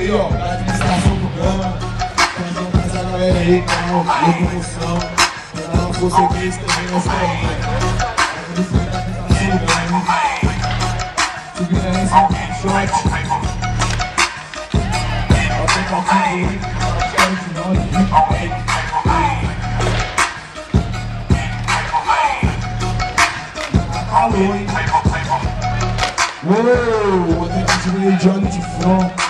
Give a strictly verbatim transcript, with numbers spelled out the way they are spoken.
aí, ó, pra administração do gama. Fazendo mais a galera aí, canal, locomoção. Pra não fosse aqui, isso também nós temos. Administração do gama, hein? Subindo aí, esse shot. Aplicativo aí, quero de nós, gente. Alô, hein? Uou, o aplicativo aí, Johnny de front.